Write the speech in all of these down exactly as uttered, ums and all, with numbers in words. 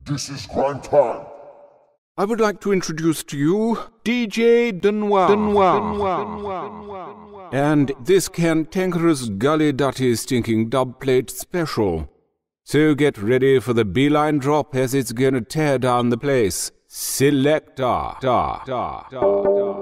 This is crime time. I would like to introduce to you D J Denoir. Denoir. And this cantankerous gully dutty stinking dub plate special. So get ready for the beeline drop as it's gonna tear down the place. Selector. Da, da, da, da.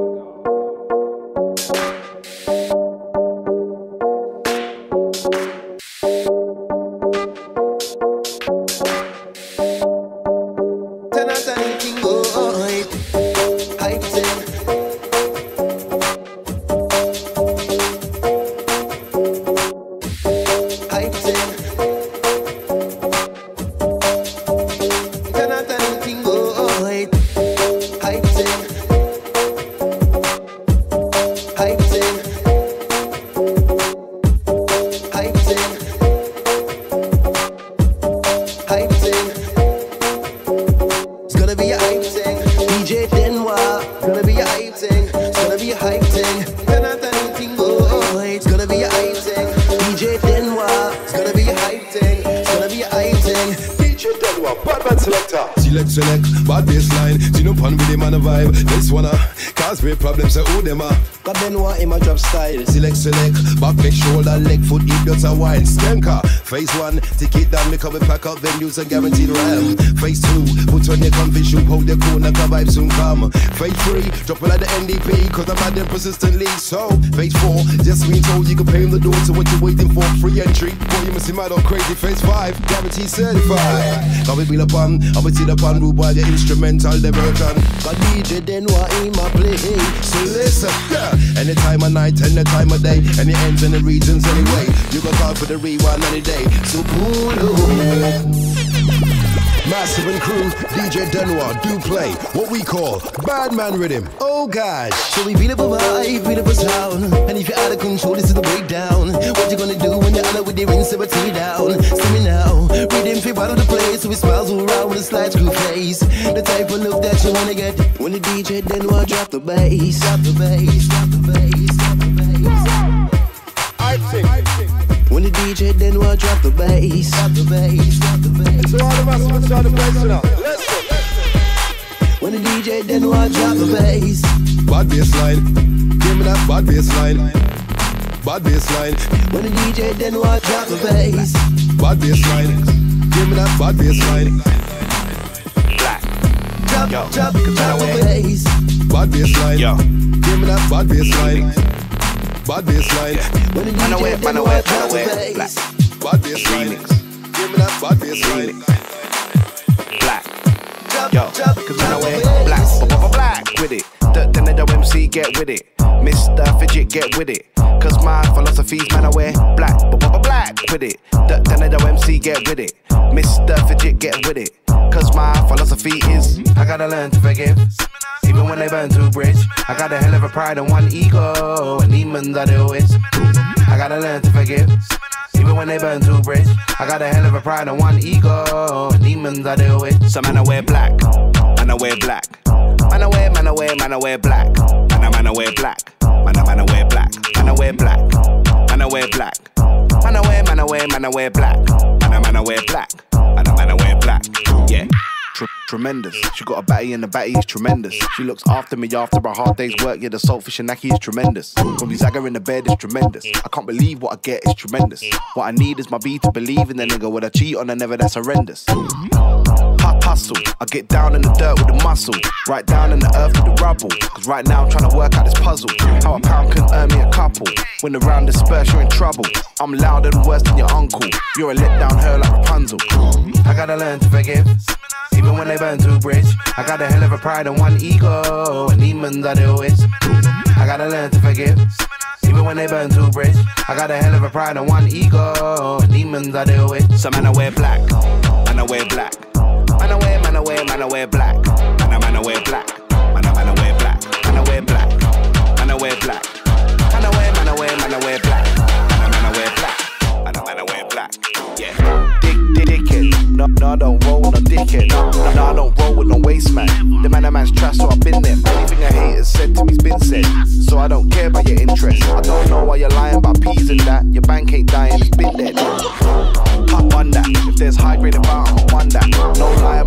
Select, select, bad baseline. See no pun with him on the vibe. This wanna cause me problems, so who them are? Got Benoit in my drop style. Select, select, back, neck, shoulder, leg, foot, hip, that's a wild skanker. Phase one, ticket down, make up and pack up venues and guaranteed ram. Phase two, put on your comfy shoe, hold your corner, the vibe soon come. Phase three, drop it like the N D P, cause I'm at them persistently. So, phase four, just being told you can pay in the door, so what you waiting for? Free entry, boy, you must see mad or crazy. Phase five, guaranteed certified. I'll be wheel upon, I'll be sit upon, rule by the instrumental diversion. Got D J Denoir in my play, so listen, yeah. Any time of night, any time of day, any ends, any regions, anyway. You got call for the rewind any day. So pull up. Massive and crew, D J Denoir do play what we call bad man rhythm. Oh gosh. So we beat up a vibe, beat up a sound. And if you're out of control, this is the breakdown. What you gonna do when you're out with the rinse and tear down? See me now, rhythm fit out of the place, so it smiles all around with a slide screw face. The type of look that you wanna get when the D J Denoir drop the bass, drop the bass, drop the bass, drop the bass. I think. When the D J Denoir drop the bass, drop the bass, drop the bass. So all of us will start the bass now. Let's go. When the D J Denoir drop the bass. Bad bassline, give me that bad bassline. Bad bassline. When the D J Denoir drop the bass. Bad bassline, give me that bad bassline. Black. Drop, Yo, drop, drop the bass. Bad bassline, Yo. give me that bad bassline. Bad bassline. When the Man D J away, man Denoir away, drop man the away. bass. Black. Bad bassline, give me that bad bassline. Black. Drop, Yo, drop, cause drop man away, the bass. black, b- black with it. The Denedo M C, get with it. Mister Fidget, get with it. Cause my philosophy's man away, black, b- black with it. The Denedo M C, get with it. Mister Fidget, get with it. Cause my philosophy is, I gotta learn to forgive. Even when they burn to bridge, I got a hell of a pride and one ego, and demons I deal with. I gotta learn to forgive. Even when they burn to bridge, I got a hell of a pride and one ego, and demons I deal with. So man I wear black, man I wear black. Man I wear, man I wear, man I wear black. Man I man I wear black. Man I man I wear black. Man I wear black. Man I wear black. Man I wear, man I wear, man I wear black. Man I man I wear black. Man I man I wear black. Yeah. Tr- tremendous. She got a batty and the batty is tremendous. She looks after me after a hard day's work. Yeah, the saltfish and Naki is tremendous. When we zag her in the bed, it's tremendous. I can't believe what I get is tremendous. What I need is my B to believe in the nigga. Would I cheat on her? Never, that's horrendous. Hot hustle. I get down in the dirt with the muscle. Right down in the earth with the rubble. Cause right now I'm trying to work out this puzzle. How a pound can earn me a couple. When the round disperse, you're in trouble. I'm louder and worse than your uncle. You're a letdown her like Rapunzel. I gotta learn to forgive. Even when they burn to bridge, I got a hell of a pride and one ego, and demons I deal with. I gotta learn to forgive. Even when they burn to bridge, I got a hell of a pride and one ego, and demons I deal with. So man I wear black, man I wear black. Man I wear, man I wear, man I wear black. Man I man I wear black. Man I man I wear black. Man I wear black. Man I wear black. Man I wear, man I wear, man I wear black. Man I man I wear black. Man I man I wear black. Yeah. Dick, dick, dickhead. No, no, I don't roll with no dickhead. No, no, no, I don't roll with no waste man. The man, a man's trash, so I've been there. Anything a hater said to me's been said. So I don't care about your interest. I don't know why you're lying about peas and that. Your bank ain't dying, it's been dead. Pop on that. If there's high grade about, I'm on that. No lie.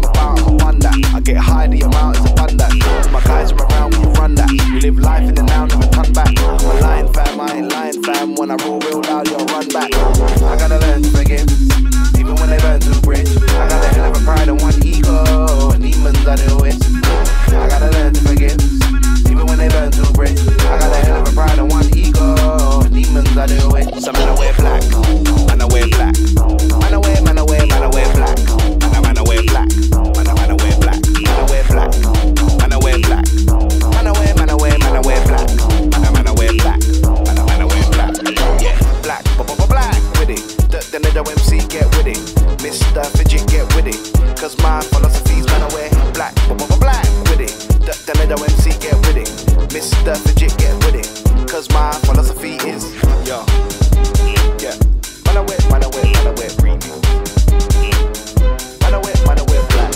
Cause my philosophy's man aware. Black, black with it. The Toledo M C get with it. Mister Fidget get with it. Cause my philosophy is, yo, yeah. Man aware, man aware, man aware, premium. Man aware, man aware, black.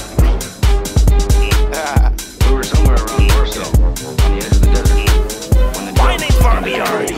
Ah. We were somewhere around Warsaw, on the edge of the desert. When the My name's Farmyard.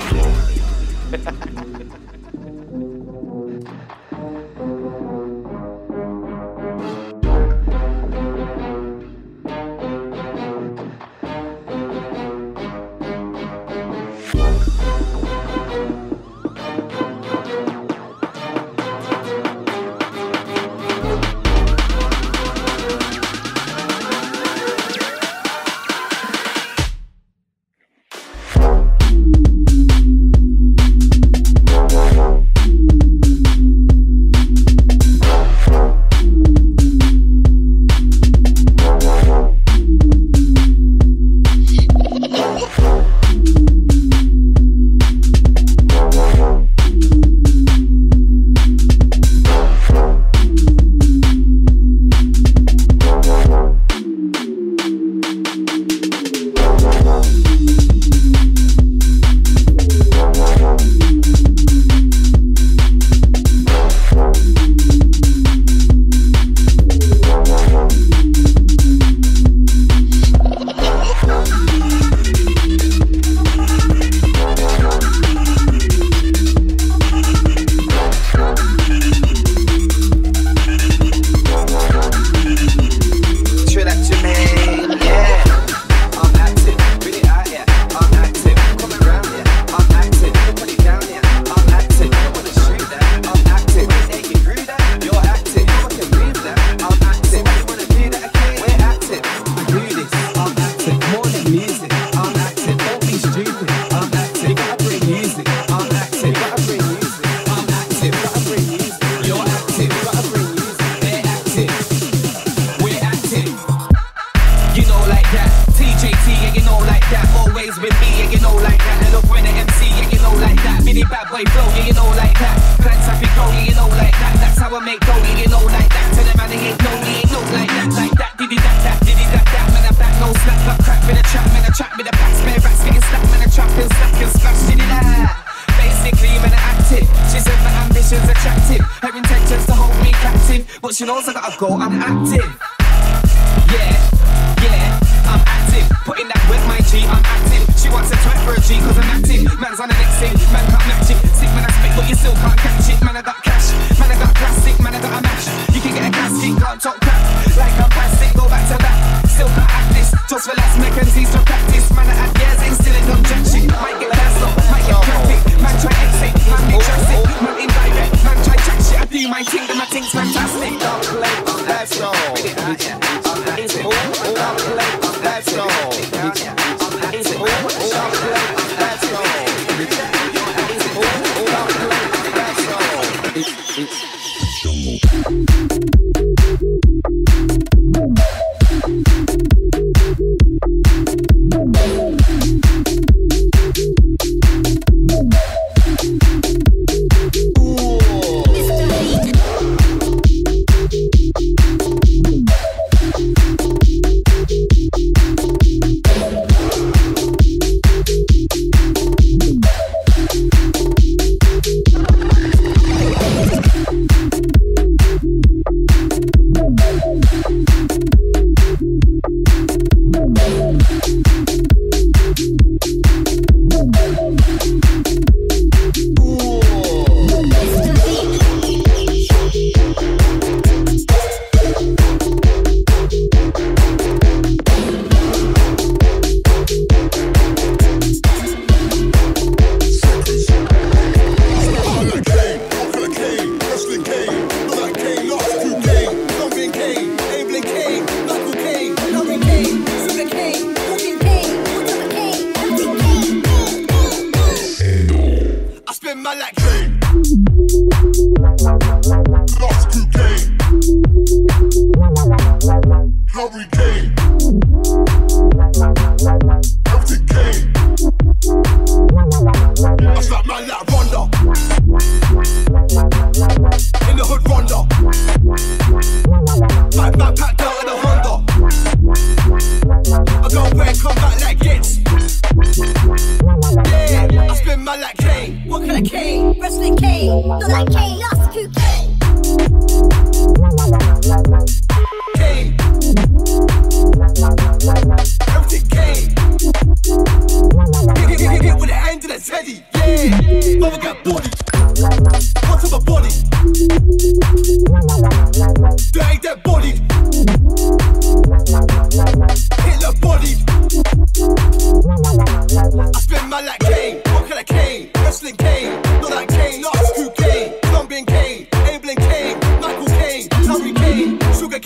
She knows I gotta go, I'm active. Yeah, yeah, I'm active. Putting that with my G, I'm active. She wants a twerk for a G, cause I'm active. Man's on the next thing, man can't match it. Sick man I spit, but you still can't catch it. Man I got cash, man I got plastic, man I got a match. You can get a casket, can't talk crap. Like I'm plastic, go back to that. Still can't act this, just relax, make and cease to practice. Man I had years, ain't still in dumb jack shit. Might get gas up, might get graphic. Man try exit, man be drastic. Man indirect, man try chat shit. I do my thing, then my thing's fantastic. Let's go. Let's go. Let's go. My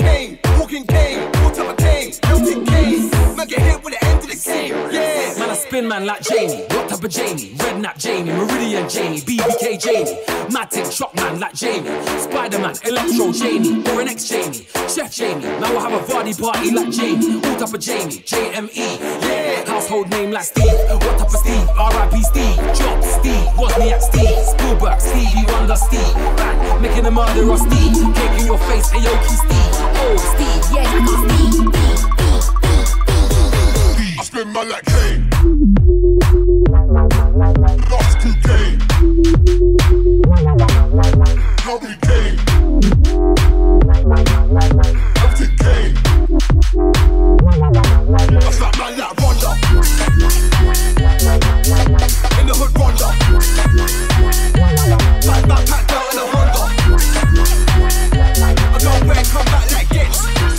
cane, walking cane, what type of cane, melting cane. Man get hit with the end of the game, yeah. Man I spin man like Jamie, what type of Jamie? Redknapp Jamie, Meridian Jamie, B B K Jamie. Matic shock man like Jamie, Spider-Man, Electro Jamie, or an ex-Jamie, Chef Jamie. Now I have a Vardy party like Jamie, all type of Jamie, J M E, yeah. Household name like Steve, what type of Steve? R I P Steve, Job Steve, Wozniak Steve, Spielberg, Stevie Wonder Steve, bang, making a murder of Steve, cake in your face, Aoki Steve, oh Steve, yeah, you got Steve. I spin man like Kane, lost cocaine, Harry Kane, Celtic Kane. I slap man like Ronda, in the hood Ronda, like that packed out in a Honda. I know where come back like this.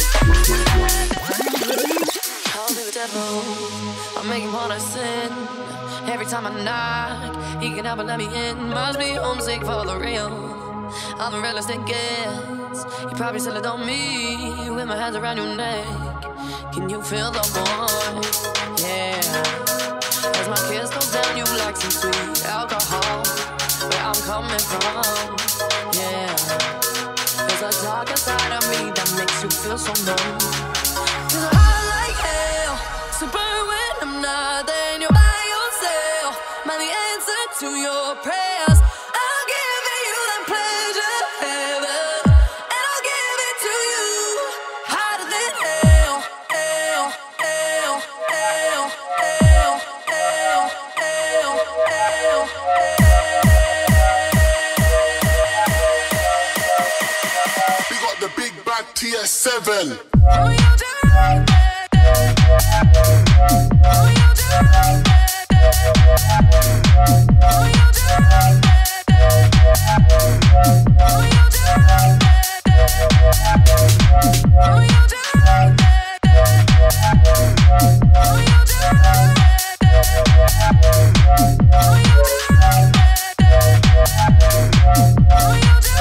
Call me the devil, I make him wanna sin. Every time I knock, he can help but let me in. Must be homesick for the real. I'm the realest it gets. You probably still adore me with my hands around your neck. Can you feel the warmth? Yeah. As my kiss goes down, you like some sweet alcohol. Where I'm coming from, yeah. There's a darker side of me that makes you feel so numb. Cause I like hell, so burn when I'm not. Then you're by yourself. Man, the answer to your prayers. I'll give you that pleasure, heaven, and I'll give it to you hotter than hell, hell, hell, hell, hell, hell, hell, hell, hell. We got the big bad T S seven. Oh, you're just right there. Oh, you're just right there. Oh, you're just right there. Oh, you're just right there. Oh, you're just right there. Oh, you're just right there. Oh, you're just right there. Oh, you're just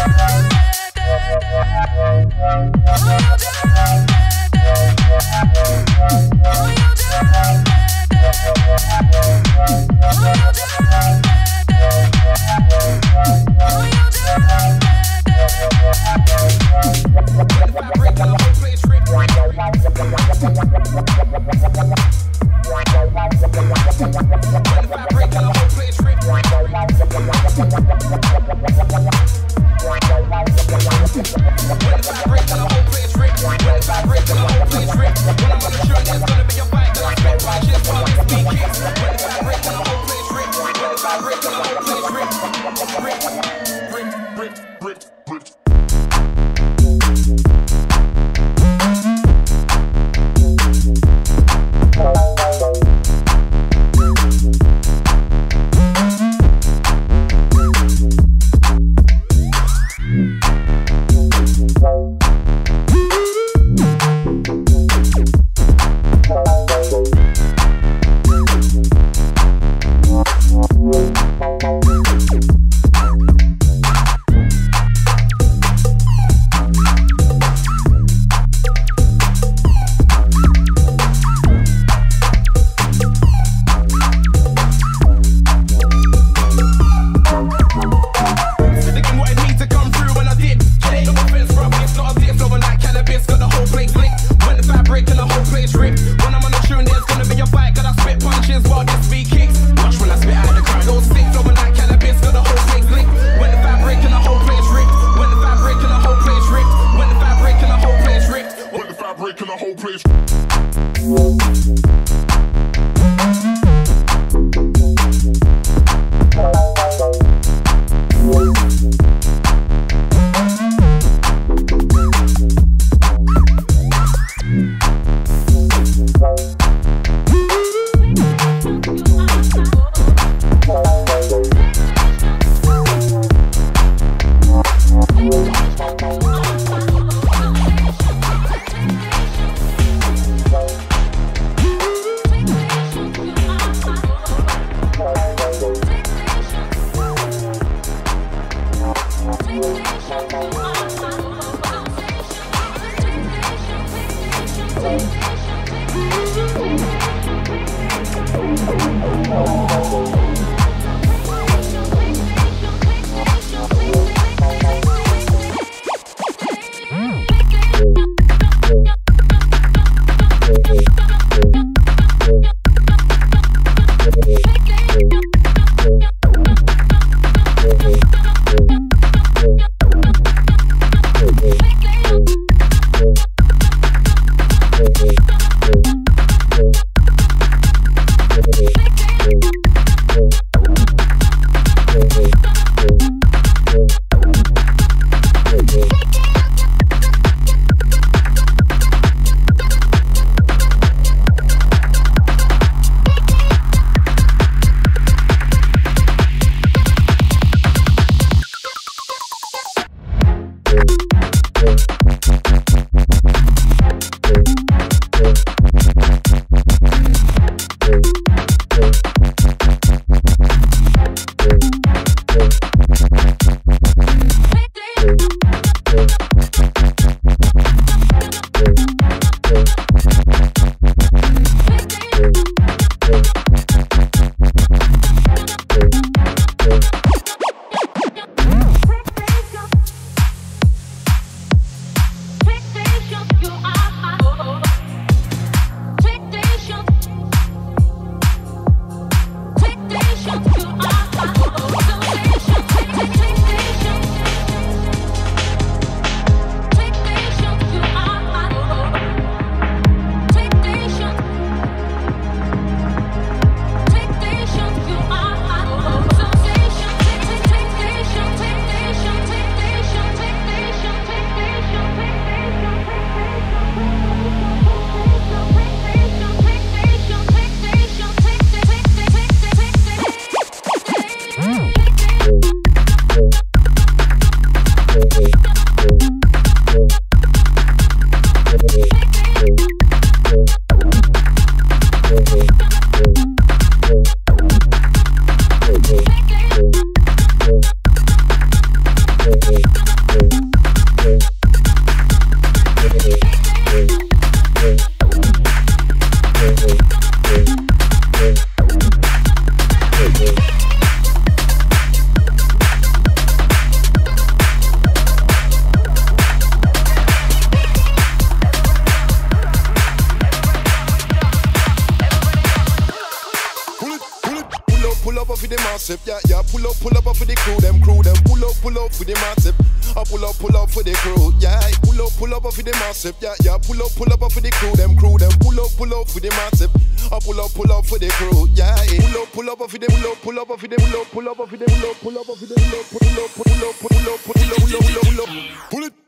Yeah, yeah, pull up, pull up for the crew, them crew, them pull up, pull up for the massive. I pull up, pull up for the crew, yeah, pull up, pull up for the massive. Yeah, yeah, pull up, pull up for the crew, them crew, them pull up, pull up for the massive. I pull up, pull up for the crew, yeah, pull up, pull up for the, pull up, pull up for the, pull up, pull up for the, pull up, pull up for the, pull up, pull up, pull up, pull up, pull up, pull up, pull up, pull it.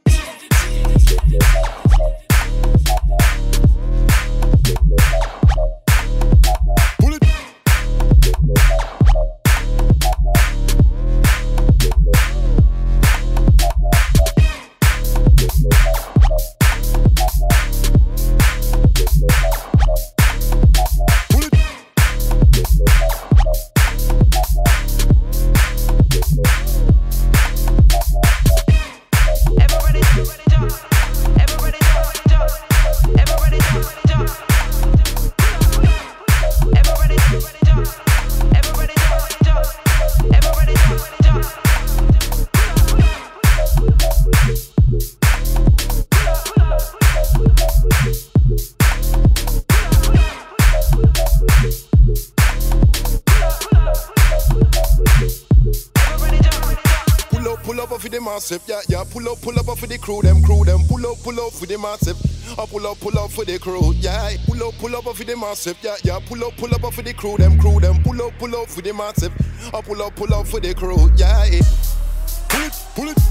Massive, yeah, yeah, pull up, pull up for the crew, them crew, them pull up, pull up for the massive. I pull up, pull up for the crew, yeah, pull up, pull up for the massive, yeah, yeah, pull up, pull up for the crew, them crew, them pull up, pull up for the massive. I pull up, pull up for the crew, yeah, pull it, pull it,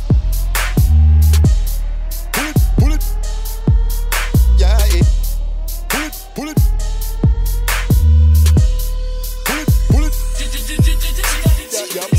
pull it, pull it, yeah, pull it, pull it, pull it, pull it, yeah, yeah.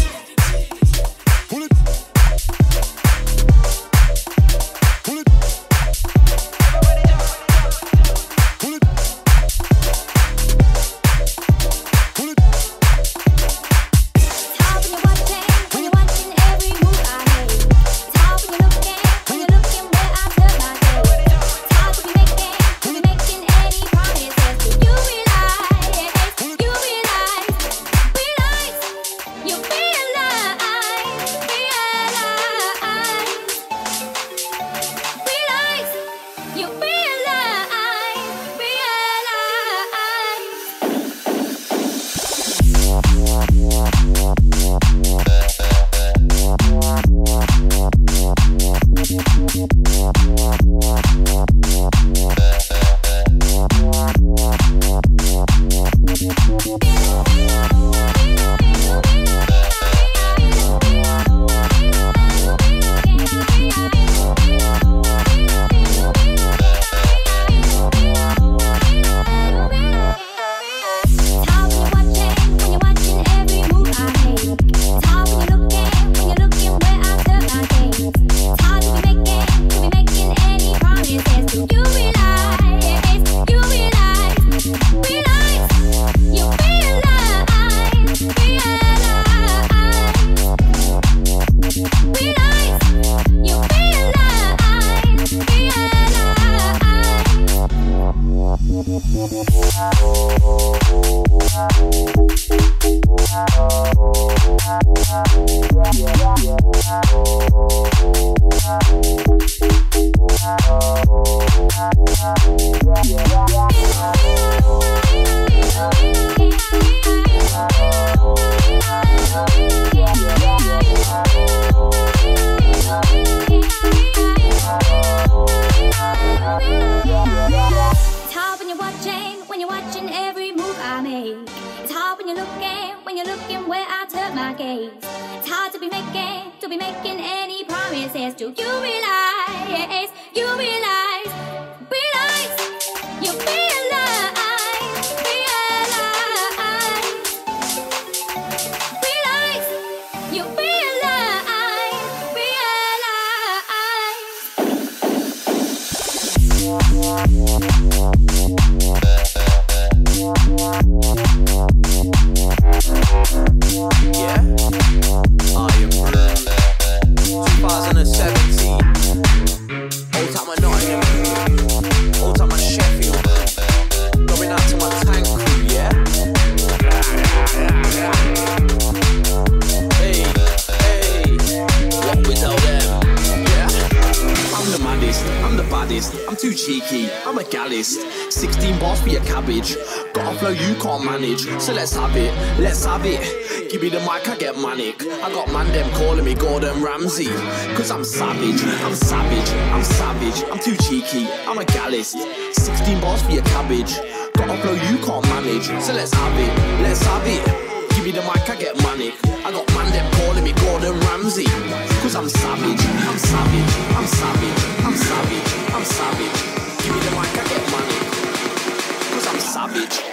So let's have it, let's have it. Give me the mic, I get manic. I got man them calling me Gordon Ramsay. Cause I'm savage, I'm savage, I'm savage. I'm too cheeky, I'm a gallist. sixteen bars for your cabbage. Got a flow you can't manage. So let's have it, let's have it. Give me the mic, I get manic. I got man them calling me Gordon Ramsay. Cause I'm savage, I'm savage, I'm savage, I'm savage, I'm savage. Give me the mic, I get manic. Cause I'm savage.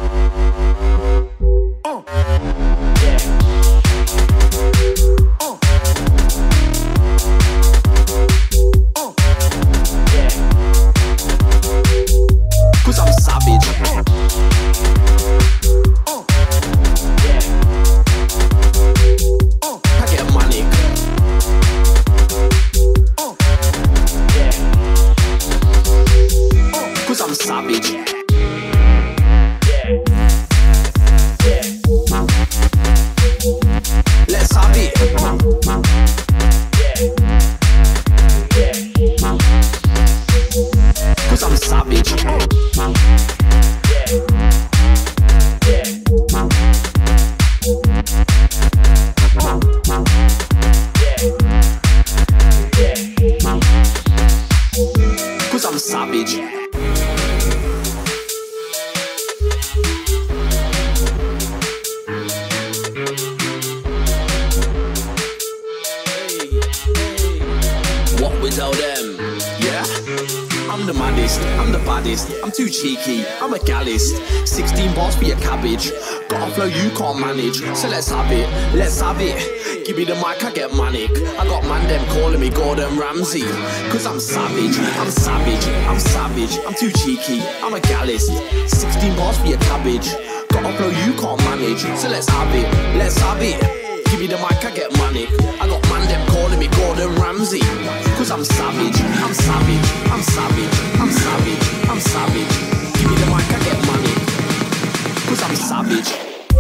So let's have it, let's have it. Give me the mic, I get manic. I got man them calling me Gordon Ramsay. Cause I'm savage, I'm savage, I'm savage. I'm too cheeky, I'm a gallist. sixteen bars for your cabbage. Got a flow you can't manage. So let's have it, let's have it. Give me the mic, I get manic. I got man them calling me Gordon Ramsay. Cause I'm savage, I'm savage, I'm savage, I'm savage, I'm savage. Give me the mic, I get manic. Cause I'm savage.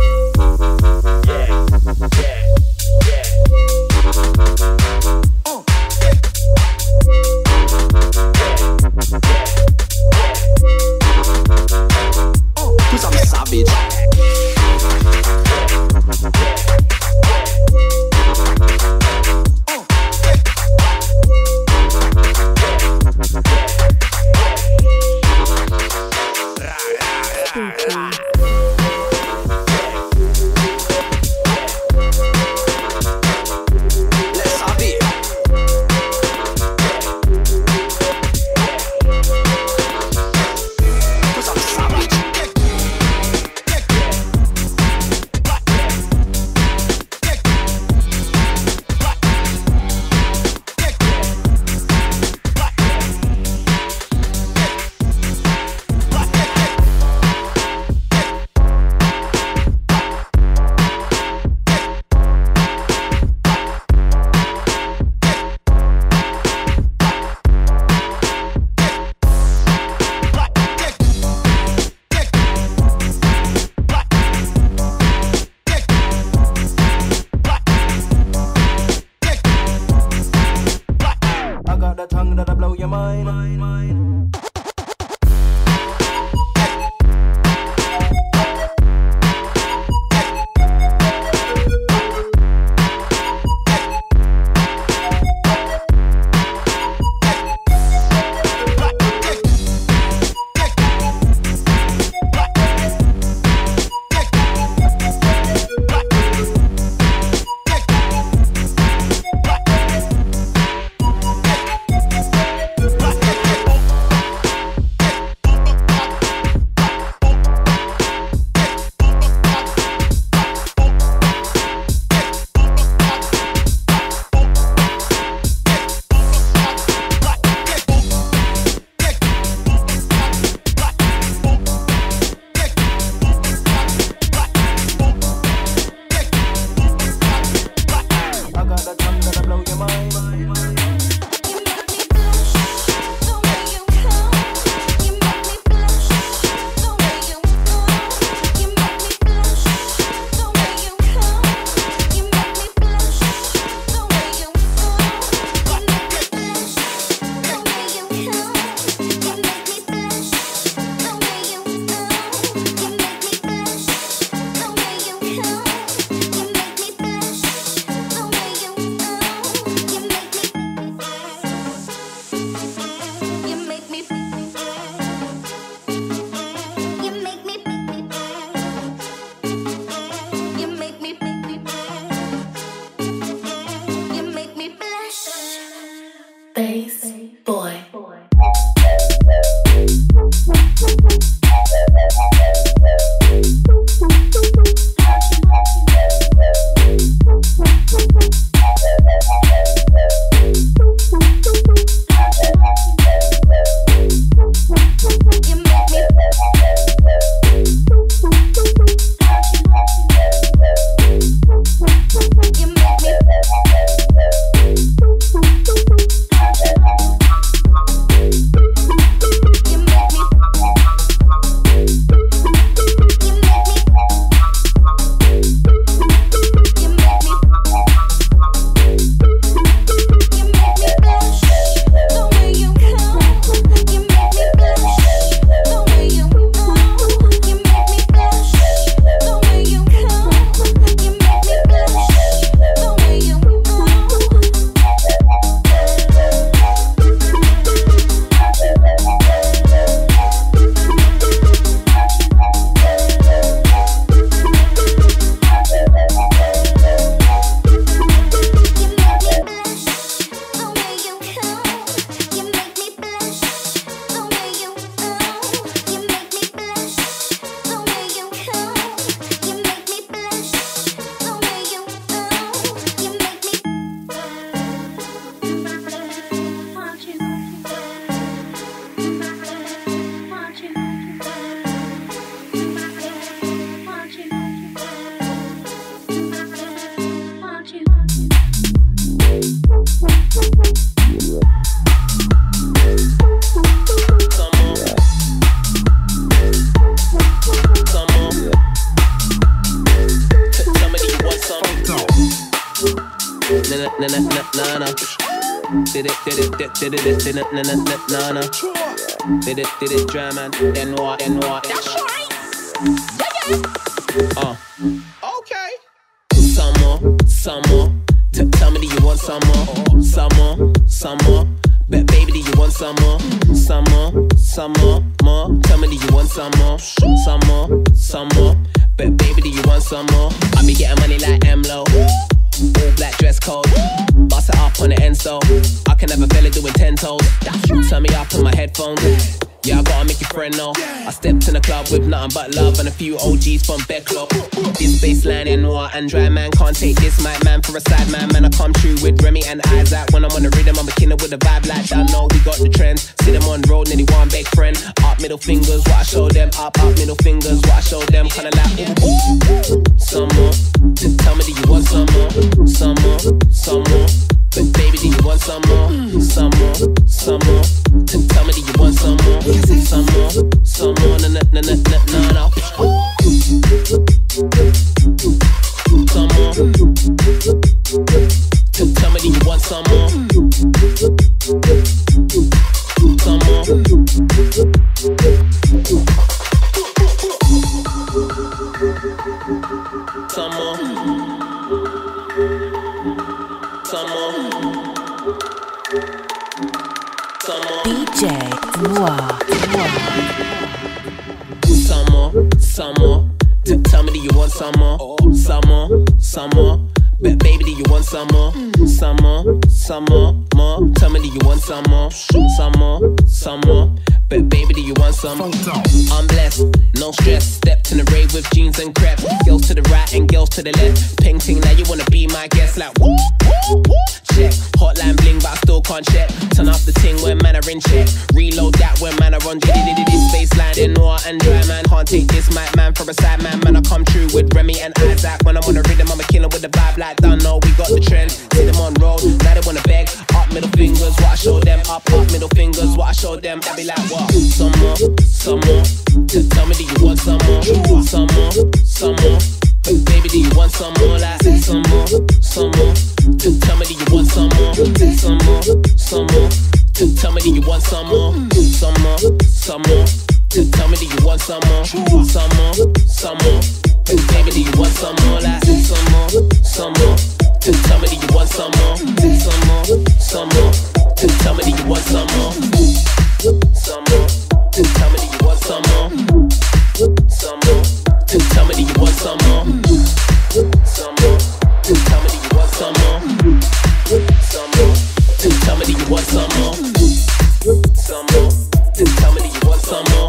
Cause I'm savage. Did it, did it, did it, did it, did it, na na na na na. Did it, did it, drum and N Y, N Y. That's right. Uh. Okay. Some more, some more. T- tell me, do you want some more? Some more, some more. But baby, do you want some more? Some more, some more, more. Tell me, do you want some more? Some more, some more. But baby, do you want some more? I be getting money like M-Lo. All black dress code. Bust it up on the end so I can never feel it doing ten toes. Turn me up on my headphones. Yeah, I gotta make your friend know. I stepped in the club with nothing but love and a few O Gs from Becklo. This bassline in noir and dry, man. Can't take this mic, man, for a side man. Man, I come true with Remy and Isaac. When I'm on the rhythm, I'm a killer with a vibe like that. I know we got the trends. See them on road, nearly one big friend. Up middle fingers, what I show them. Up, up middle fingers, what I show them. Kinda like, ooh, some more. Tell me, do you want some more? Some more, some more. But baby, do you want some more? Some more, some more. Tell me, do you want some more? Some more, some more. Na na na na na na. Some more. Tell me, do you want some more? Some more. Some more. Some more. Some more. D J Noir. Some more. Some more. T- tell me, do you want some more? Some more. Some more. But baby, do you want some more? Some more. Some more. More. Tell me, do you want some more? Some more. Some more. But baby, do you want some? I'm blessed, no stress. Stepped in the rave with jeans and crepe. Girls to the right and girls to the left. Painting, now you wanna be my guest. Like woo, woo, woo. Check, hotline bling, but I still can't check. Turn up the ting when man are in check. Reload that when man are on jitty. This bassline in noir and dry, man. Can't take this mic, man, for a side man. Man, I come true with Remy and Isaac. When I'm on the rhythm, I'm a killer with the vibe like that. No, we got the trend. See them on road, now they wanna beg. Up middle fingers, what I show them. Up, up middle fingers, what I show them. I be like, what? Some more, some more. Just tell me, do you want some more? Some more, some more. Hey, baby, do you want some more? Like some more, some more. Just tell me, do you want some more? Some more, some more. Just tell me, do you want some more? Some more, some more. Just tell me, do you want some more? Some more, some more. Hey, baby, do you want some more? Like some more, some more. Just tell me, do you want some more? Some more, some more. Just tell me, do you want some more? Some more. Just tell me, do you want some more? Some more. Just tell me, do you want some more? Some more. Just tell me, do you want some more? Some more. Just tell me, do you want some more? Some more. Just tell me, do you want some more?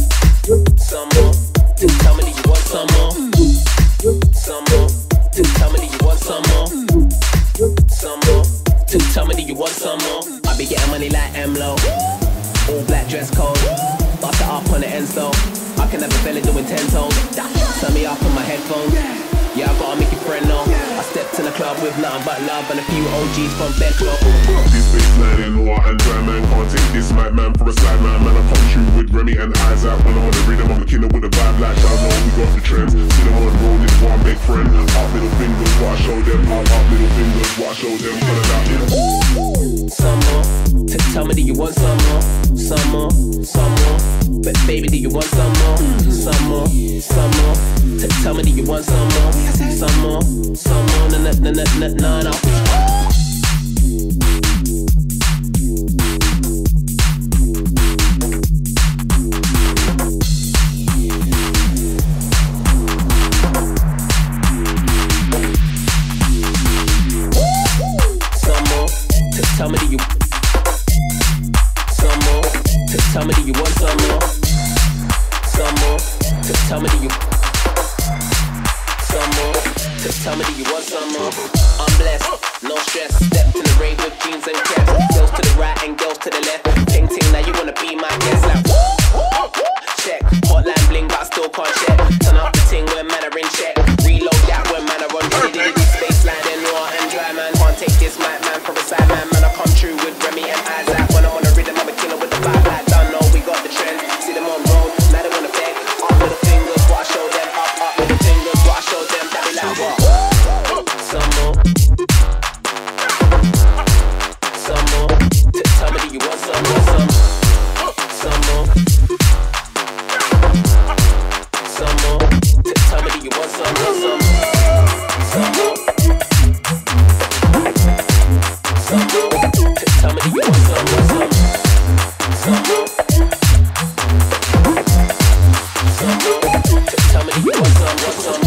Some more. Just tell me, do you want some more? Some more. Just tell me, do you want some more? Some more. Just tell me, do you want some more? I be getting money like M-Lo. All black dress code. Bust it up on the end so I can never feel it doing ten toes. Turn me up on my headphones. Yeah, I gotta make your friend know. I stepped in the club with nothing but love and a few O Gs from Becklo. This bassline in noir and dry, man. Can't take this mic, man, for a side man. Man, I come true with Remy and Isaac. When I'm on the rhythm, I'm a killer with a vibe like that. Know we got the trends. See them on road, this one big friend. Up middle fingers, what I show them. Up, up middle fingers, what I show them. Kinda like, yeah. Some more. T- tell me, do you want some more? Some more, some more. But baby, do you want some more? Some more, some more. T- tell me, do you want some more? Some more, some more. Na na na na na na na. Some more. T- tell me, do you? Some more. T- tell me, do you want some more? Some more. T- tell me, do you? some more. Just tell me that you want some more. I'm blessed, no stress. Step to the rave with jeans and caps. Girls to the right and girls to the left. Ting ting, now you wanna be my guest. Like check, hotline bling, but I still can't check. Turn up the ting when man are in check. Reload that when man are on diddy diddy. Spaceline and raw and dry man. Can't take this mic man from a side man. Man I come true with Remy and Isaac. When I'm on the rhythm I'm a killer with the vibe. Like don't know we got the trend. See them on road, now they wanna beg. Up with the fingers, what I show them. Up up with the fingers, what I show them. That be like what? Some more. Some more. Tell me that you want some more. Some. Some more. Some more. Tell me that you want some more. Some. Some more. Some more. Tell me that you want some more. Some. Some more. Some more. Tell me that you want some more. Some.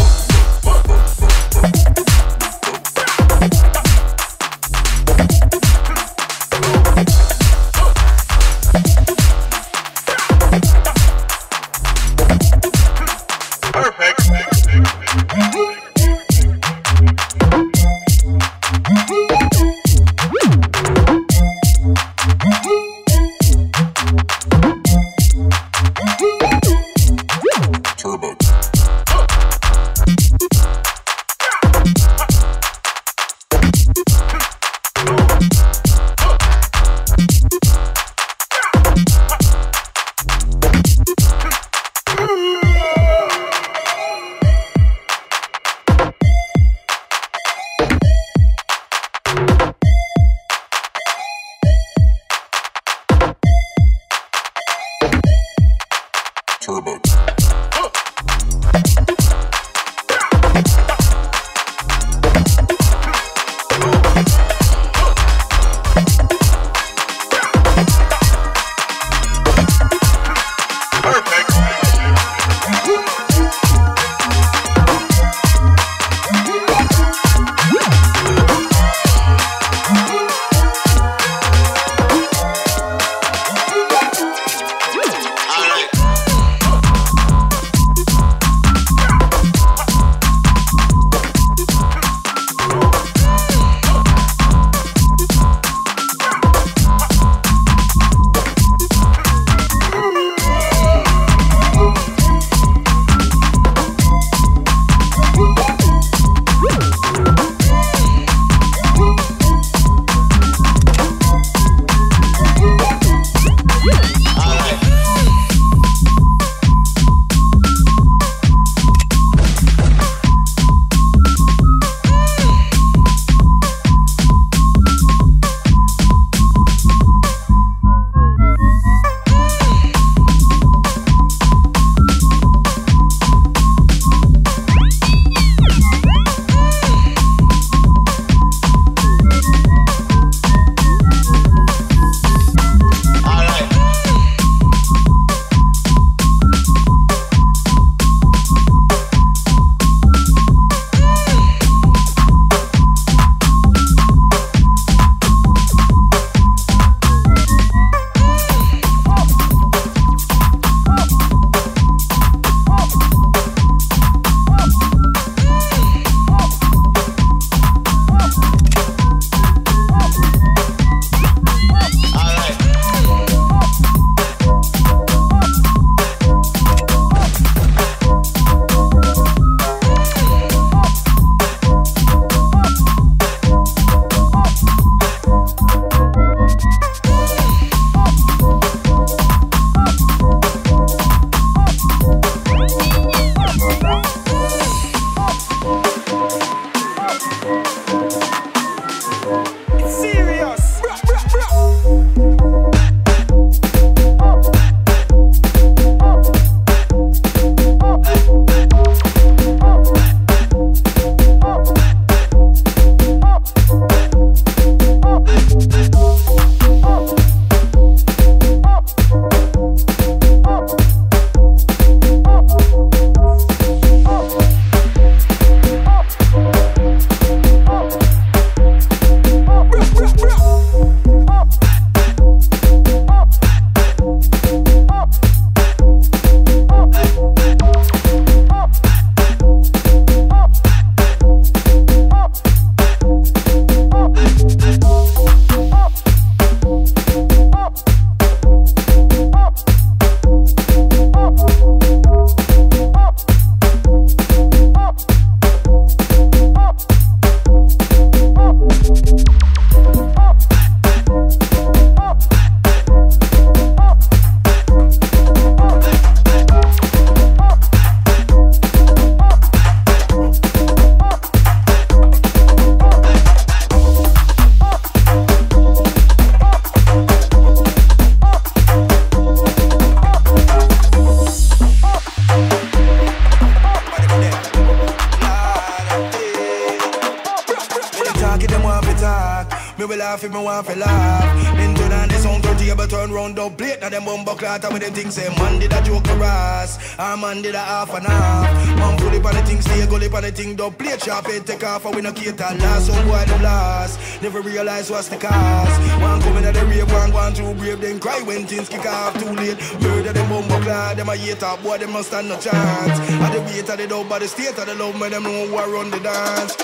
laugh if me want to laugh. Then turn on the sound turntable, turn round up plate. Now them bumbo clot with them things say man did a joke for us, a man did a half and half. Man pull up on the thing, stay go up on the thing, don't plate sharp head take off and we no cater last. Some boy them last, never realize what's the cause. One coming at the rave, one going too brave, then cry when things kick off too late. Murder them bumbo clot, them a hater, boy them must stand no chance. At the weight of the dub, by the state of the love, man them know who a run the dance.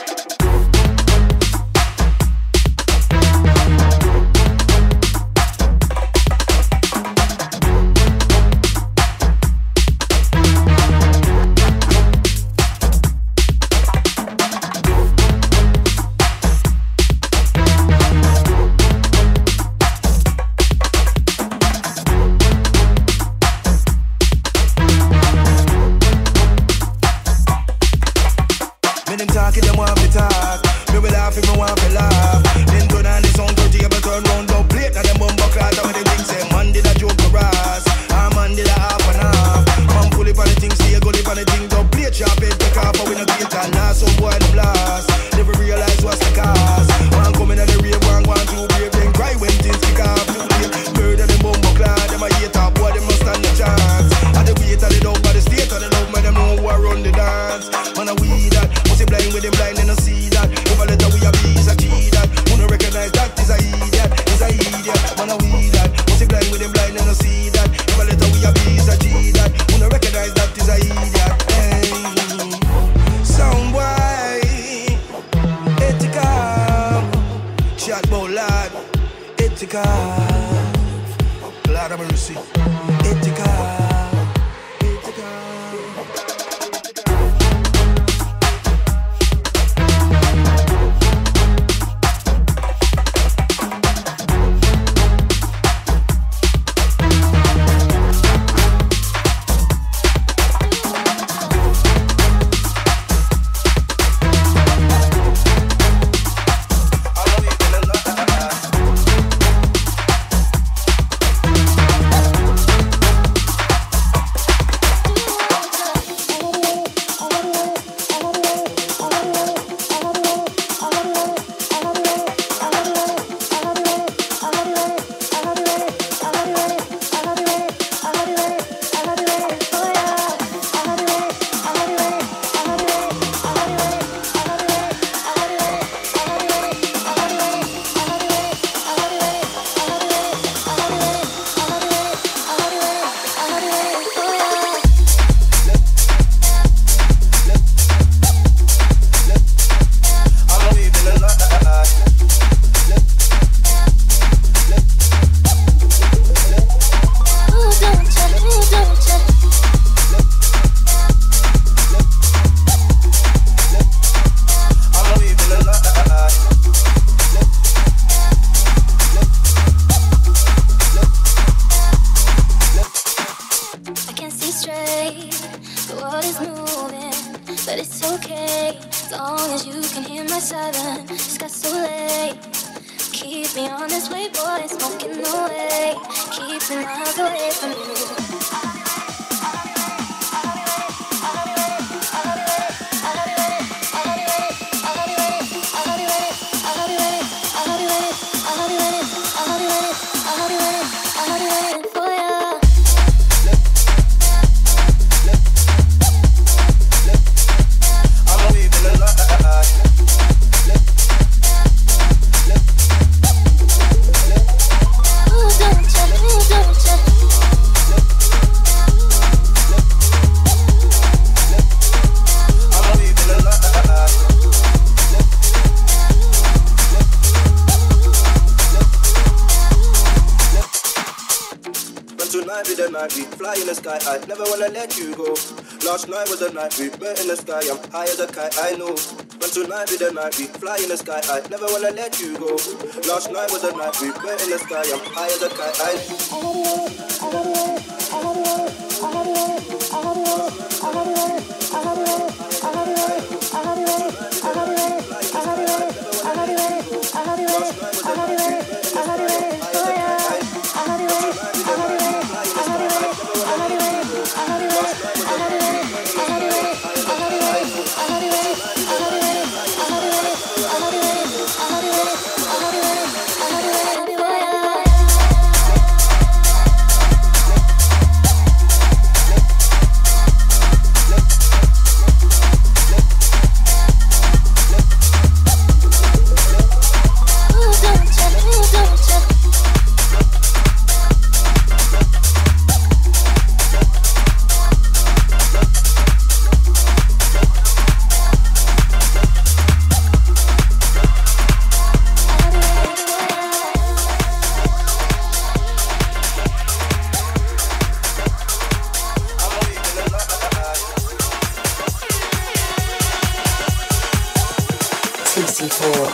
I never wanna let you go. Last night was the night we met in the sky. I'm high as a kite, I know. But tonight be the night we fly in the sky. I never wanna let you go. Last night was the night we met in the sky. I'm high as a kite, I four.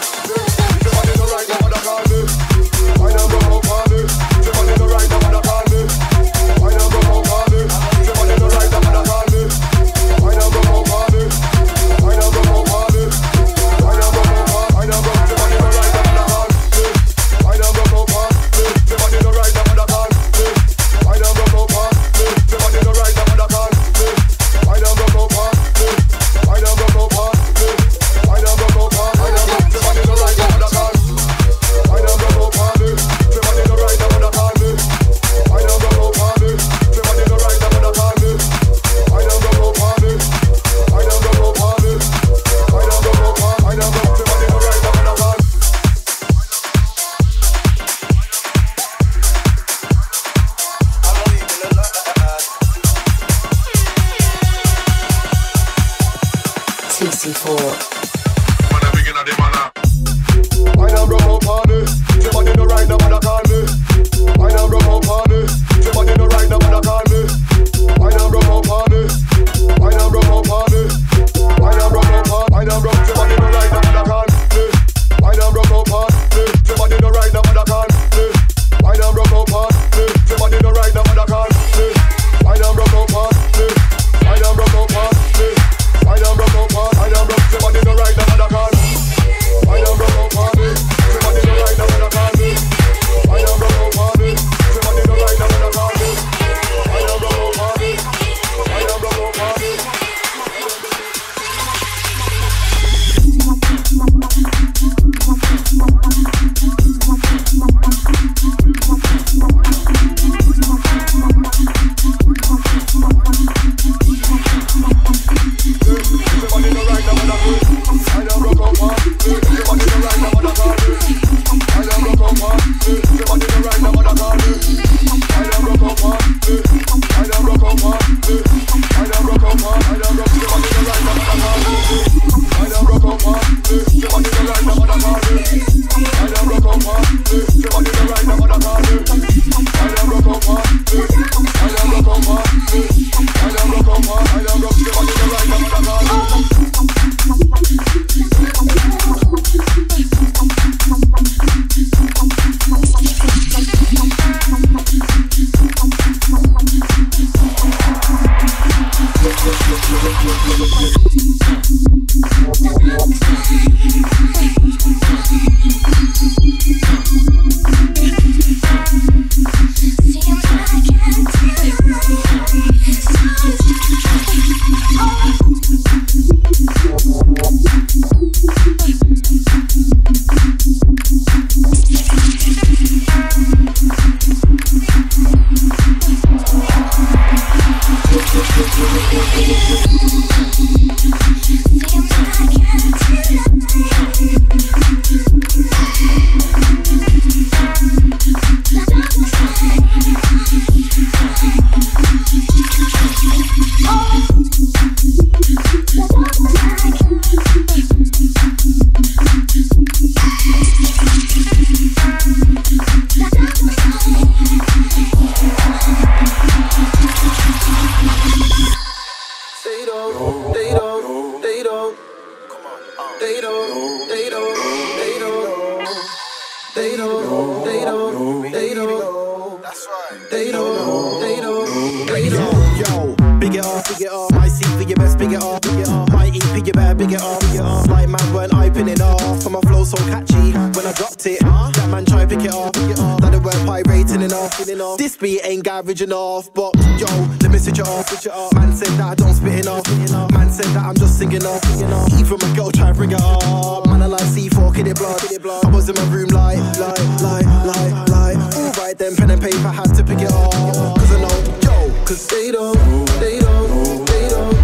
Enough, but yo, let me switch it off. Man said that I don't spit enough. Man said that I'm just singing off. Even my girl try to bring it up. Man, I like C four, kid it blood. I was in my room like, like, like, like, like. Alright then, pen and paper, had to pick it up. Cause I know, yo, cause they don't, they don't, they don't,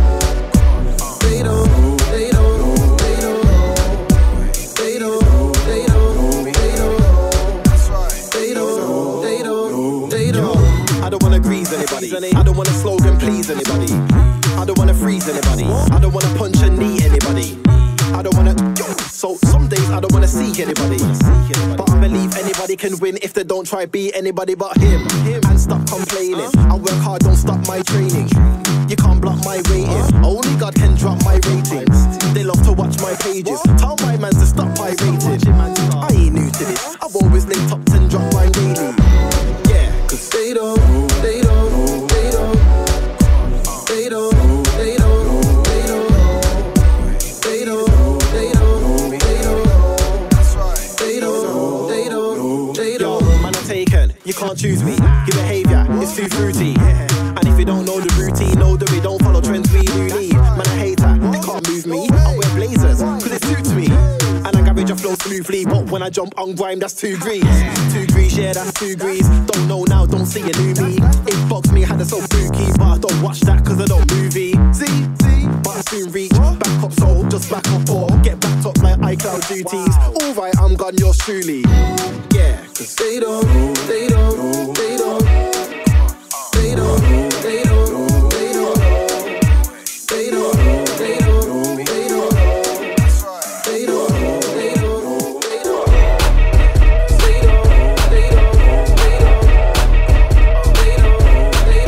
they don't, they don't, they don't, they don't, they don't, they don't, that's right, they don't, they don't, they don't. I don't wanna grease anybody. I don't wanna slogan please anybody. I don't wanna freeze anybody. I don't wanna punch and knee anybody. I don't wanna. So some days I don't wanna seek anybody. But I believe anybody can win if they don't try beat anybody but him. And stop complaining. I work hard, don't stop my training. You can't block my waiting. Only God can drop my ratings. and they love to watch my pages. Tell my man to stop pirating. I ain't new to this. I've always linked top ten drop line daily. Yeah, cause they don't, they don't, they don't, they don't, they don't, they don't, they don't, they don't, they don't, that's right, they don't, they don't, they don't. Yo, man, I'm taken. You can't choose me. Your behaviour is too fruity. And if you don't know the routine, know that we don't follow trends we do need. Man, I hate that, they can't move me. I wear blazers, cause it suits me. And I garage, I flow smoothly. But when I jump on grime, that's two grease. Two grease, yeah, that's two grease. Don't know now, don't see a new me. It bugs me, had it so spooky. But I don't watch that cause I don't movie. See, see, but I soon reach. Back up, so just back up or get backed up like iCloud duties. Alright, I'm gone, yours truly. Yeah, cause they don't, they don't, they don't, they don't, they don't, they don't, they don't, they don't, they don't, that's right, they don't, they don't, they don't, they don't, they don't, they don't, they don't, they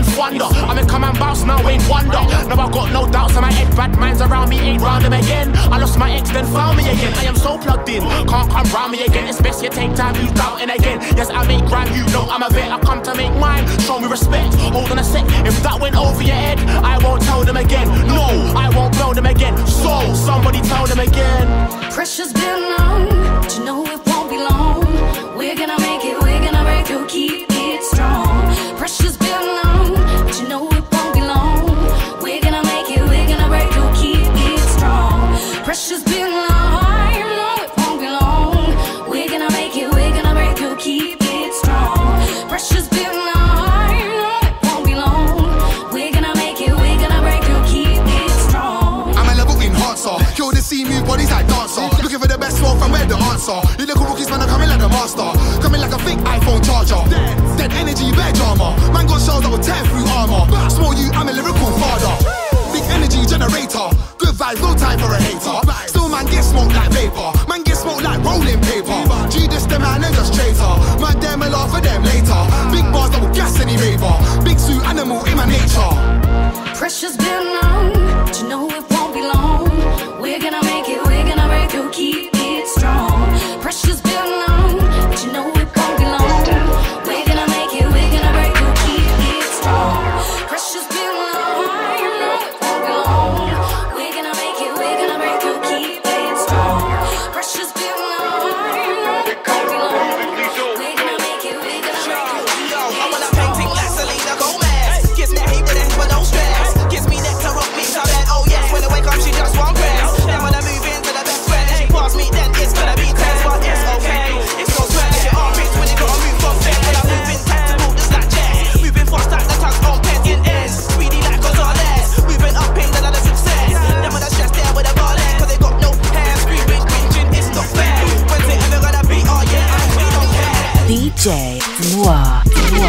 and thunder. I mean, come and bounce now, ain't wonder. Now I got no doubts in my head, bad minds around me, ain't round them again. I lost my ex, then found me again. I am so plugged in, can't come round me again. It's best you take time, you doubting again. Yes, I make grime, you know I'm a vet. I come to make mine, show me respect. Hold on a sec, if that went over your head, I won't tell them again. No, I won't blow them again. So, somebody tell them again. Pressure's been long, but you know it won't be long. We're gonna make it, we're gonna break through, keep it strong. Pressure's been long, but you know it won't be long. We're gonna make it, we're gonna break through, keep it strong. Pressure's been long, you know it won't be long. We're gonna make it, we're gonna break through, keep it strong. Pressure's been long, you know it won't be long. We're gonna make it, we're gonna break through, keep it strong. I'm a level enhancer, kill the scene, move bodies like dancer. Looking for the best flow from where the answer. You little rookies, man, are coming like a master. Coming like a fake iPhone charger. Dead energy, bare drama. Man got shells that will tear through armor. Small you, I'm a lyrical father. Big energy generator. Good vibes, no time for a hater. Still man get smoked like vapor. Man get smoked like rolling paper. G this the man and just traitor. Man them will laugh for them later. Big bars that will gas any raver. Big suit animal in my nature. Pressure's been long, but you know it won't be long. We're gonna make it, we're gonna break through, keep it strong. Pressure's been long, but you know it won't be long. We're gonna make it, we're gonna break through, keep it strong. Pressure's been long, you know it won't be long. We're gonna make it, we're gonna break through, keep it strong. Pressure's been long, you know it won't be long. We're gonna make it, we're gonna break through. Yo, I wanna painting like Selena Gomez. Gives me a heat with it, but no stress. Gives me neck to rock me so that, oh yes. When I wake up, she just won't press. Then when I move into the best friend, and she pass me, then it's gonna be tense. But it's okay, it's no sweat. Your arm reach when you gotta move from bed. When I'm moving tactical, just like jazz. Moving fast like the tugs on pens in ends. Speedy like Gonzalez. Moving up in the ladder success. Then when I stress there with a ball end, cause they got no hands. Screaming, cringing, it's not fair. When's it ever gonna be? Oh yeah, I really don't care. D J Noir.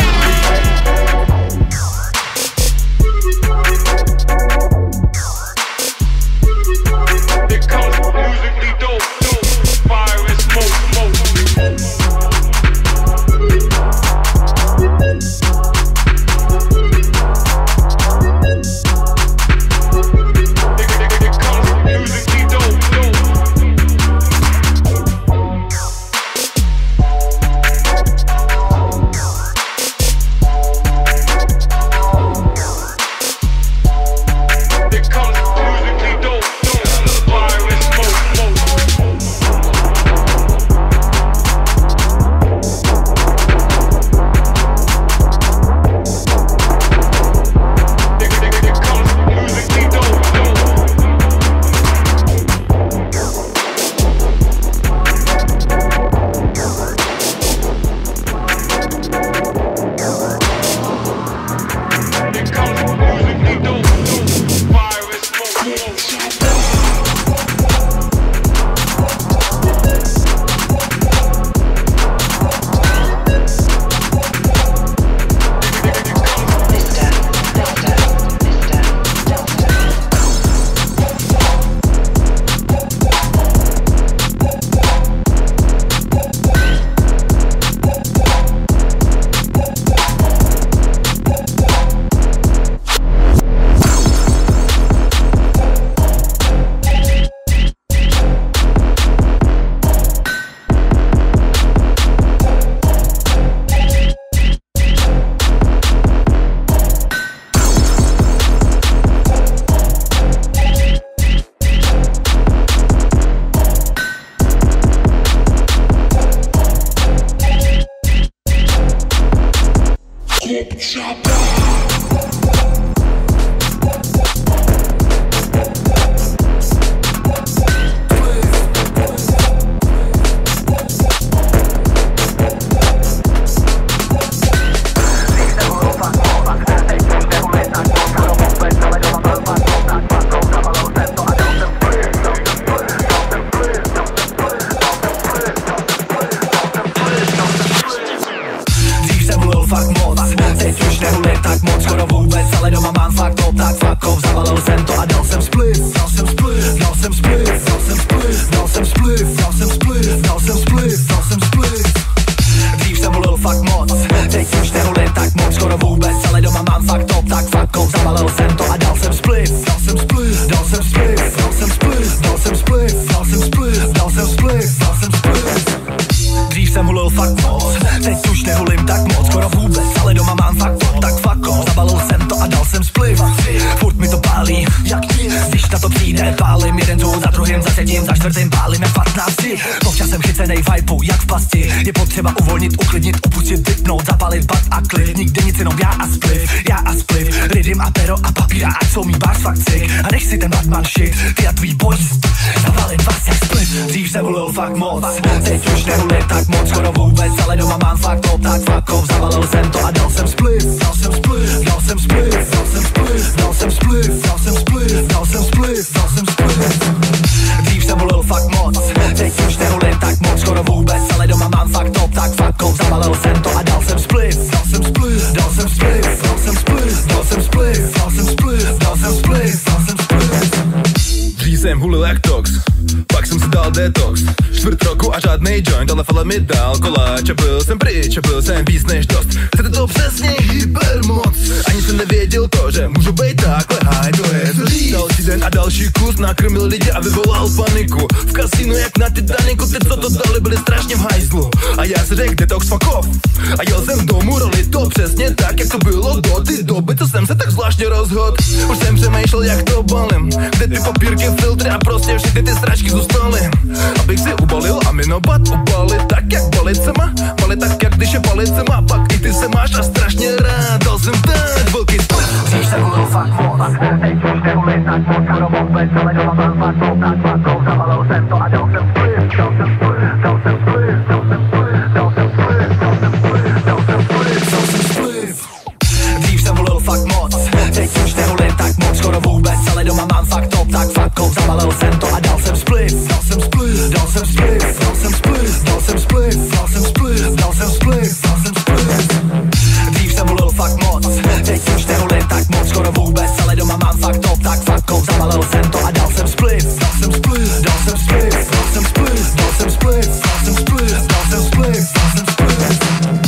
Musically dope, dope, fire and smoke, smoke. Fuck moc, teď už nevolím tak moc, skoro vůbec, ale doma mám fakt kde pálím jeden tu za druhým, za třetím, za čtvrtým pálím jak patnácti. Občas jsem chycenej vajpu, jak v pasti. Je potřeba uvolnit, uklidnit, upustit, vypnout, zapalit bat a klid. Nikdy nic, jenom já a spliv, já a spliv. Rydym a pero a papír a ať jsou mý bars fakt sick. A nech si ten Batman shit, ty a tvý boys. Zapalit vás jak spliv, dřív jsem hulil fakt moc. Teď už nehulím tak moc, skoro vůbec, ale doma mám fakt top, tak fuckov. Zavalil jsem to a dal jsem spliv, dal jsem spliv, dal jsem spliv, dal jsem spliv, dal jsem spliv, dal jsem spliv, dal jsem spliv, dal jsem spliv. Dřív jsem hulil fakt moc, teď už nehulím tak moc, skoro vůbec, ale doma mám fakt top, tak fuckov. Zavalil jsem to a dal jsem spliv, dal jsem spliv, dal jsem spliv, dal jsem spliv, dal jsem spliv, dal jsem spliv, dal jsem spliv, dal jsem spliv. Dřív jsem hulil jak tox, pak jsem si dal detox. Čtvrt roku a žádnej joint, ale fala mi dal koláč. A byl jsem pryč, a byl jsem víc než dost. Chcete to přesně, hypermoc. Ani jsem nevěděl to, že můžu být takhle high, to je zlý. Další den a další kus nakrmil lidi a vyvolal paniku. V kasínu jak na Titaniku, ty co to dali byli strašně v hajzlu. A já si řekl detox fuck off. A jel jsem domů rolit to přesně tak, jak to bylo do ty doby, co jsem se tak zvláštně rozhodl. Už jsem přemýšlel jak to balím, kde ty papírky, filtry a prostě všechny ty sračky zůstaly. Abych si ubalil a minobat ubalit tak jak balicema. Balit tak jak když je balicema, pak i ty se máš a strašně rád. Dal jsem tak velký split. Dřív jsem hulil fakt moc, teď už nehulím tak moc, skoro vůbec, ale doma mám fakt top, tak fuckov. Zavalil jsem to a dal jsem split, dal jsem split, dal jsem split, dal jsem split, dal jsem split, dal jsem split, dal jsem split, dal jsem split. Dřív jsem hulil fakt moc, teď už nehulím tak moc, skoro vůbec, ale doma mám fakt top, tak fuckov. Zavalil jsem to a dal jsem split, dal jsem split, dal jsem split, dal jsem split, dal jsem split, dal jsem split, dal jsem split, dal jsem split. Dřív jsem hulil fakt moc, teď už nehulím tak moc, skoro vůbec, ale doma mám fakt top, tak fuckov. Zavalil jsem to a dal jsem split, dal jsem split, dal jsem split, dal jsem split, dal jsem split, dal jsem split, dal jsem split, dal jsem split.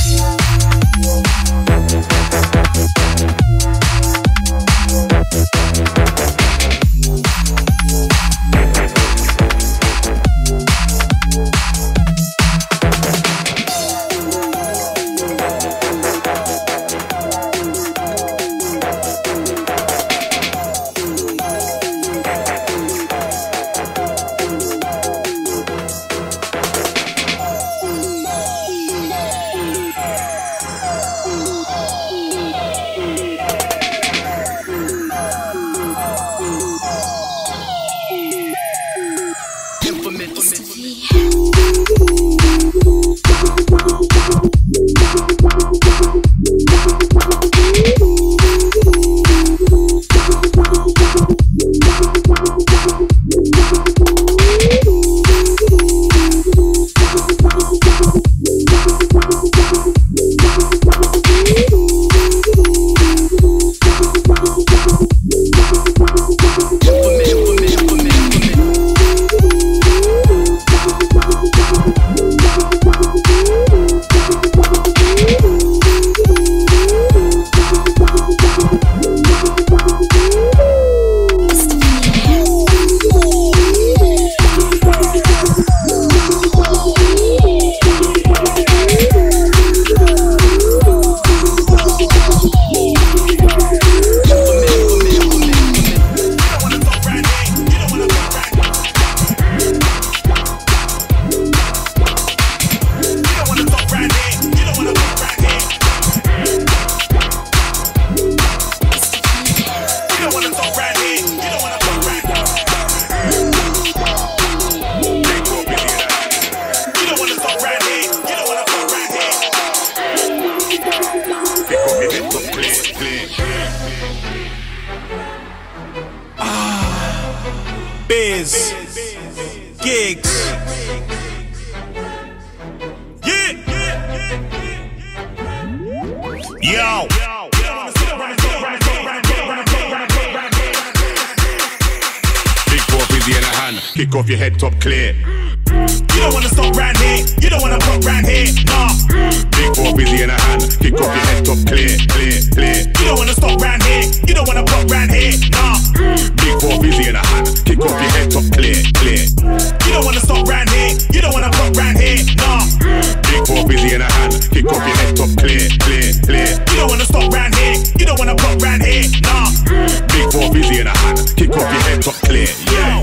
Biz, gigs, yeah, yo. Big four busy in a hand, kick off your head top clear. You don't wanna stop round here, you don't wanna pop round here, nah. Big four busy in a hand, kick off your head top clear, clear, clear. You don't wanna stop round here, you don't wanna pop round here, nah. Big four busy in a hand, kick off your head top clear, clear. You don't wanna stop round here, you don't wanna pop round here, nah. Big four busy in a hand, kick off your head top clear, clear, clear. You don't wanna stop round here, you don't wanna pop round here, nah. Big four busy in a hand, kick off your head top clear, yeah.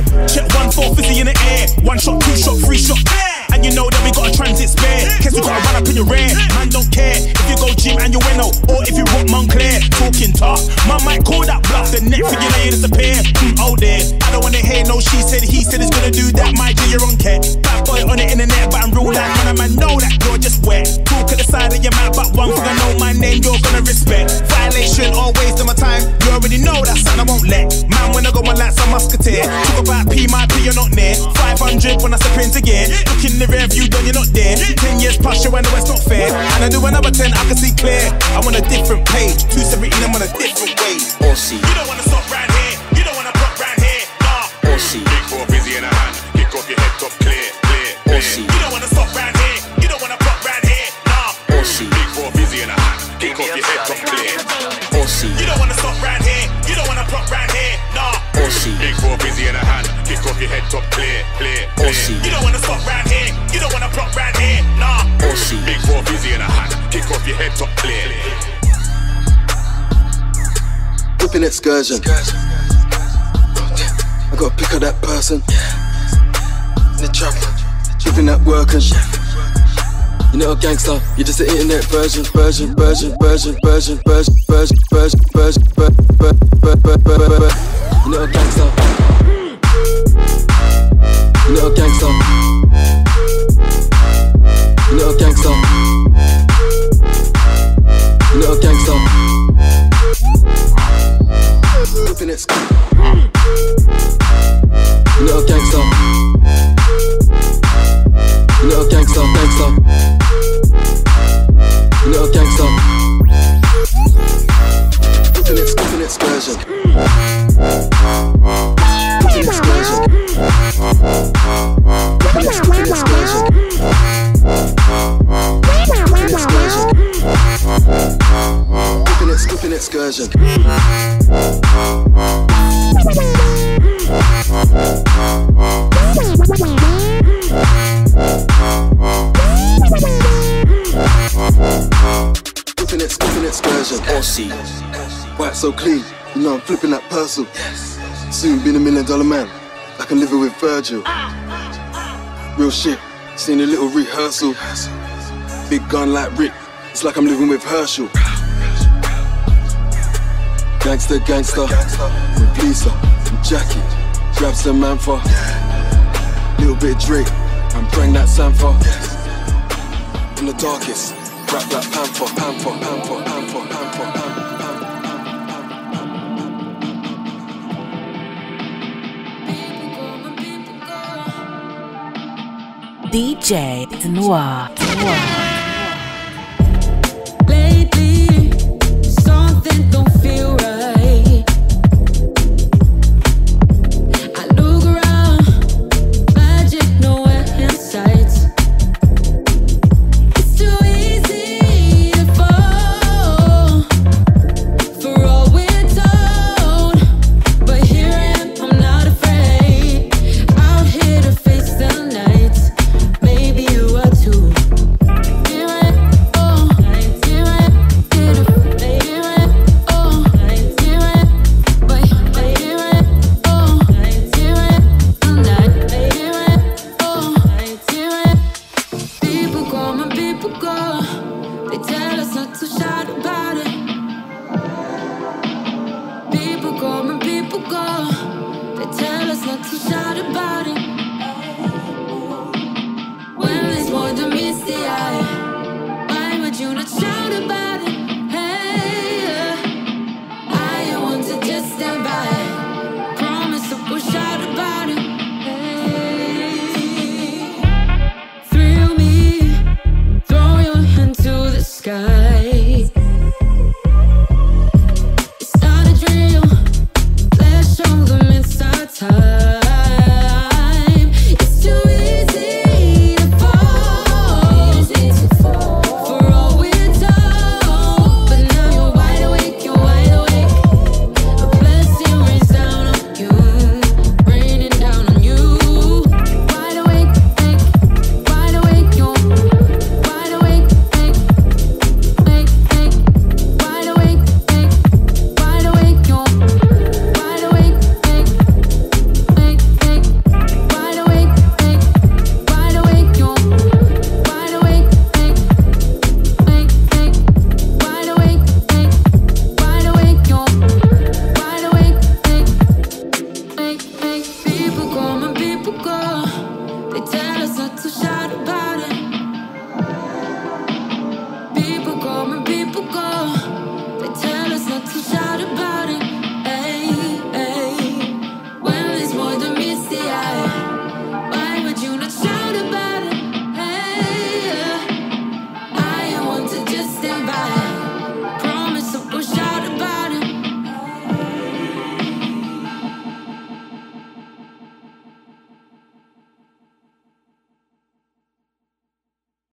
I might call that bluff. The next thing you know, you disappear. Mm, oh dear, I don't wanna hear no she said, he said he's gonna do that. My G, you're on cat. Bad boy on the internet, but I'm real life. Man, I man know that you're just wet. Talk at the side of your mouth, but one thing I know, my name you're gonna respect. Violation, all wasting my time. You already know that son I won't let. Man, when I go on like some musketeer. Talk about P, my P, you're not near. five hundred when I step into gear. Look in the rear view, done, you're not there. ten years past, you know it's not fair. And I do another ten, I can see clear. I'm on a different page. two seventeen, I'm on a different wave. Aussie. You don't wanna stop round here. You don't wanna pop round here. Nah. Aussie. Big four busy in a hand. Kick off your head top clear, clear, clear. Aussie. You don't wanna stop round here. You don't wanna pop round here. Nah. Aussie. Big four busy in a hand. Kick off your head top clear. Aussie. You don't wanna stop round here. You don't wanna pop round here. Nah. Aussie. Big four busy in a hand. Kick off your head top clear, clear, clear. Aussie. You don't wanna stop round here. You don't wanna pop round here. Nah. Aussie. Big four busy in a hand. Kick off your head top clear. Whipping excursion. I gotta pick up that person. In the trap, dripping that workers. You're not a gangster, you're just an internet version, version, version, version, version, version, version, version, version, version. You're not a gangster. You're not a gangster. You're not a gangster. You're not a gangster. Whipping it. You're not a gangster. You're not a gangster, gangster. You're not a gangster. Whipping it, whipping excursion. Whipping excursion. Whipping it, whipping excursion. Whipping excursion. Whipping it, whipping excursion. Whipping it, whipping excursion. Aussie. White so clean, you know I'm flipping that parcel. Soon being a million dollar man, like I'm living with Virgil. Real shit, seen a little rehearsal. Big gun like Rick, it's like I'm living with Herschel. Gangster, gangster, with Lisa and Jackie. Grab some man for little bit of Drake and bring that Sanfa. In the darkest, rap like Panther, Panther, Panther, Panther, Panther, Panther. D J Noir. Lately, something don't feel right. I look around, magic nowhere in sight. It's too easy to fall for all we're told. But here I am, I'm not afraid. Out here to face the night. Maybe you are too. Here I am, oh, here I am, here I am, oh, here I am, but here I am, oh, here I am, I'm not. Here I am, oh, here I am. People come and people go. They tell us not to shout about it. People come and people go. They tell us not to shout about it.